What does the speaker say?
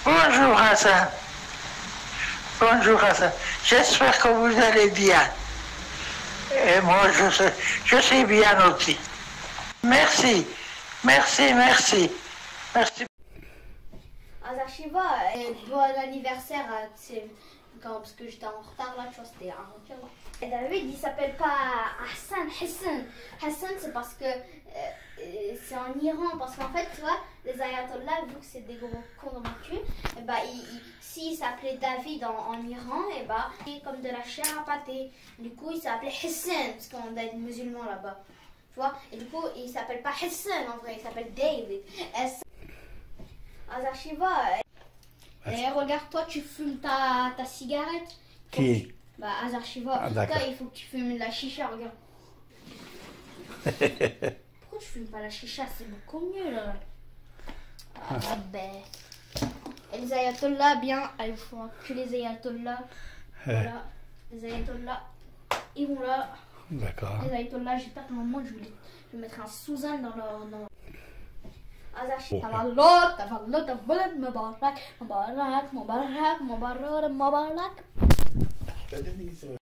Bonjour Hassan. Bonjour Hassan. J'espère que vous allez bien. Et moi, je sais bien aussi. Merci. Merci, merci. Merci. Alors, Shiva, bon anniversaire, parce que j'étais en retard là, tu vois, c'était avant. Et David, il s'appelle pas Hassan, Hassan. Hassan, c'est parce que c'est en Iran. Parce qu'en fait, tu vois, les ayatollahs, vu que c'est des gros cons dans la et bah, s'il s'appelait David en Iran, et bah, comme de la chair à pâté. Du coup, il s'appelait Hassan, parce qu'on a des musulmans là-bas. Tu vois, et du coup, il s'appelle pas Hassan en vrai, il s'appelle David. Alors, Shiva, regarde, toi, tu fumes ta cigarette. Qui? Bah, Azar Shiva, toi, il faut que tu fumes la chicha, regarde. Pourquoi tu fumes pas la chicha? C'est beaucoup mieux, là. Ah, ben. Et les ayatollahs, bien, il faut que les ayatollahs. Voilà, les ayatollahs, ils vont là. D'accord. Les ayatollahs, j'espère qu'à un moment, je vais mettre un Suzanne dans leur. Azar Shiva, tavallot, tavallot, tavallot, mubarak, mubarak, mubarak, mubarak, mubarak.